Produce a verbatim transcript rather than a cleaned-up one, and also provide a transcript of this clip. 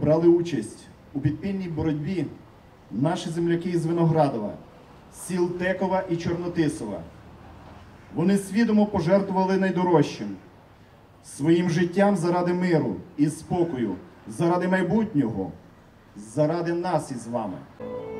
брали участь у підпільній боротьбі наші земляки із Виноградова, сіл Текова і Чорнотисова. Вони свідомо пожертвували найдорожчим – своїм життям заради миру і спокою, заради майбутнього, заради нас із вами.